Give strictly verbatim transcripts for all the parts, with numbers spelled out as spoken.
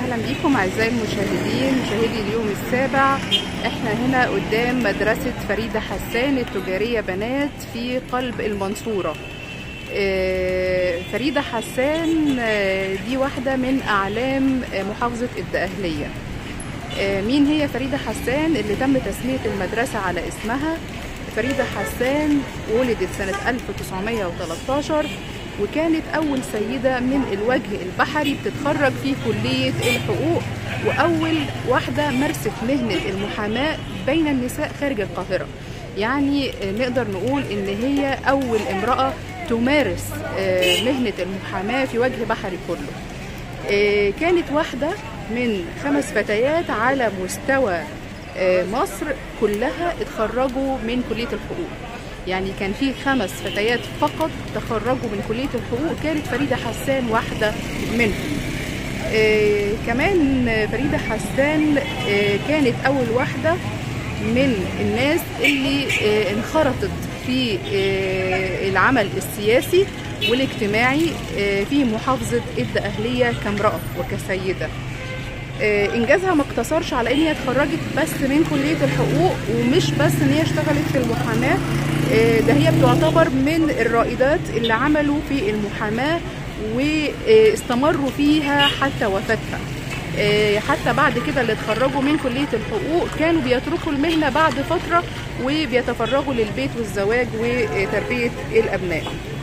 اهلا بيكم اعزائي المشاهدين مشاهدي اليوم السابع. احنا هنا قدام مدرسة فريدة حسان التجارية بنات في قلب المنصورة. فريدة حسان دي واحدة من اعلام محافظة الدقهلية. مين هي فريدة حسان اللي تم تسمية المدرسة على اسمها؟ فريدة حسان ولدت سنة ألف وتسعمائة وثلاثة عشر، وكانت أول سيدة من الوجه البحري بتتخرج في كلية الحقوق، وأول واحدة مارست مهنة المحاماة بين النساء خارج القاهرة. يعني نقدر نقول إن هي أول امرأة تمارس مهنة المحاماة في وجه بحري كله. كانت واحدة من خمس فتيات على مستوى مصر كلها اتخرجوا من كلية الحقوق. يعني كان في خمس فتيات فقط تخرجوا من كلية الحقوق، كانت فريدة حسان واحدة منهم. آه كمان فريدة حسان آه كانت أول واحدة من الناس اللي آه انخرطت في آه العمل السياسي والاجتماعي آه في محافظة الدقهلية كامرأة وكسيدة. انجازها ما اقتصرش على ان هي اتخرجت بس من كليه الحقوق، ومش بس ان هي اشتغلت في المحاماه، ده هي بتعتبر من الرائدات اللي عملوا في المحاماه واستمروا فيها حتى وفاتها. حتى بعد كده اللي اتخرجوا من كليه الحقوق كانوا بيتركوا المهنه بعد فتره وبيتفرغوا للبيت والزواج وتربيه الابناء.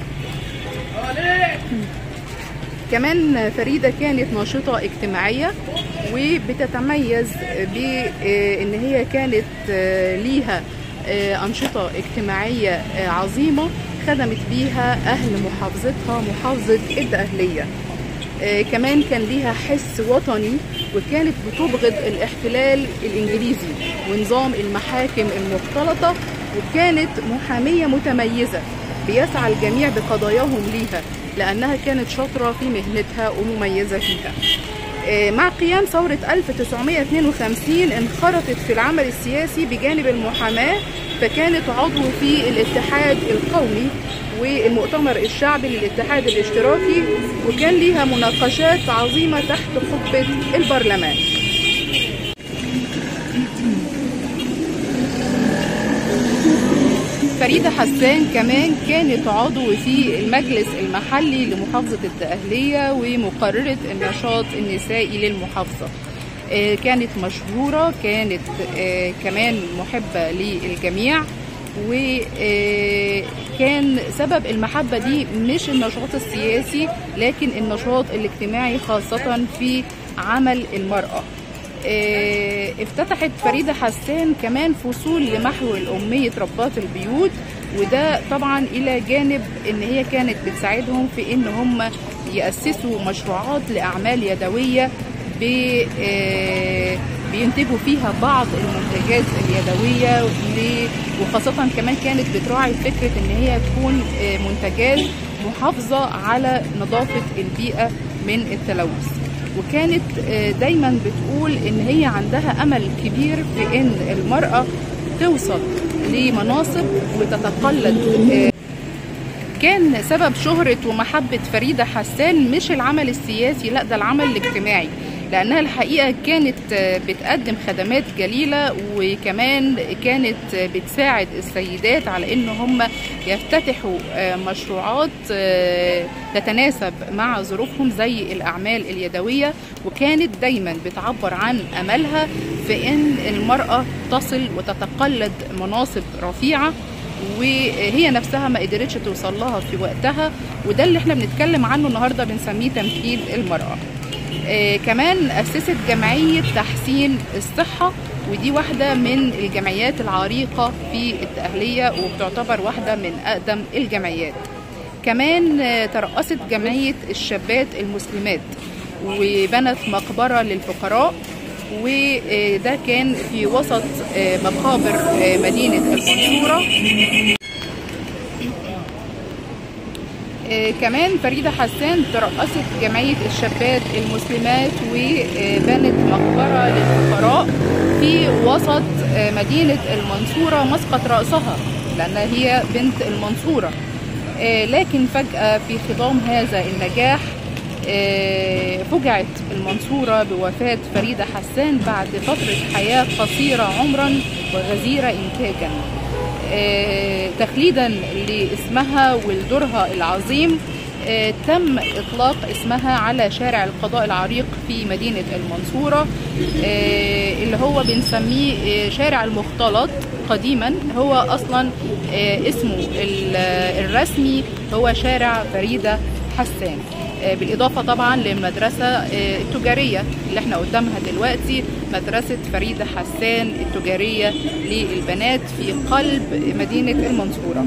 كمان فريدة كانت ناشطة اجتماعية، وبتتميز بأن هي كانت ليها أنشطة اجتماعية عظيمة خدمت بيها أهل محافظتها محافظة الدقهلية. كمان كان ليها حس وطني، وكانت بتبغض الاحتلال الإنجليزي ونظام المحاكم المختلطة، وكانت محامية متميزة بيسعى الجميع بقضاياهم ليها لأنها كانت شاطرة في مهنتها ومميزة فيها. مع قيام ثورة ألف وتسعمائة واثنين وخمسين انخرطت في العمل السياسي بجانب المحاماة، فكانت عضو في الاتحاد القومي والمؤتمر الشعبي للاتحاد الاشتراكي، وكان ليها مناقشات عظيمة تحت قبة البرلمان. فريدة حسان كمان كانت عضو في المجلس المحلي لمحافظة الدقهلية ومقررة النشاط النسائي للمحافظة. كانت مشهورة، كانت كمان محبة للجميع، وكان سبب المحبة دي مش النشاط السياسي لكن النشاط الاجتماعي خاصة في عمل المرأة. افتتحت فريدة حسان كمان فصول لمحو الأمية ربات البيوت، وده طبعا إلى جانب إن هي كانت بتساعدهم في إن هم يأسسوا مشروعات لأعمال يدوية بينتجوا فيها بعض المنتجات اليدوية، وخاصة كمان كانت بتراعي فكرة إن هي تكون منتجات محافظة على نظافة البيئة من التلوث. وكانت دايما بتقول ان هي عندها امل كبير في ان المرأة توصل لمناصب وتتقلد. كان سبب شهرة ومحبة فريدة حسان مش العمل السياسي، لا ده العمل الاجتماعي، لأنها الحقيقة كانت بتقدم خدمات جليلة، وكمان كانت بتساعد السيدات على إن هم يفتتحوا مشروعات تتناسب مع ظروفهم زي الأعمال اليدوية، وكانت دايما بتعبر عن أملها في إن المرأة تصل وتتقلد مناصب رفيعة، وهي نفسها ما قدرتش توصل لها في وقتها، وده اللي احنا بنتكلم عنه النهارده بنسميه تمكين المرأة. آه كمان أسست جمعية تحسين الصحة، ودي واحدة من الجمعيات العريقة في الدقهلية وبتعتبر واحدة من أقدم الجمعيات. كمان آه ترأست جمعية الشابات المسلمات وبنت مقبرة للفقراء، وده كان في وسط آه مقابر آه مدينة المنصورة. كمان فريدة حسان ترأست جمعية الشابات المسلمات وبنت مقبرة للفقراء في وسط مدينة المنصورة مسقط رأسها لأنها هي بنت المنصورة. لكن فجأة في خضام هذا النجاح فجعت المنصورة بوفاة فريدة حسان بعد فترة حياة قصيرة عمرا وغزيرة إنتاجا. تخليدا لاسمها ولدورها العظيم تم إطلاق اسمها على شارع القضاء العريق في مدينة المنصورة، اللي هو بنسميه شارع المختلط قديما. هو أصلا اسمه الرسمي هو شارع فريدة حسان، بالإضافة طبعا للمدرسة التجارية اللي احنا قدامها دلوقتي، مدرسة فريدة حسان التجارية للبنات في قلب مدينة المنصورة.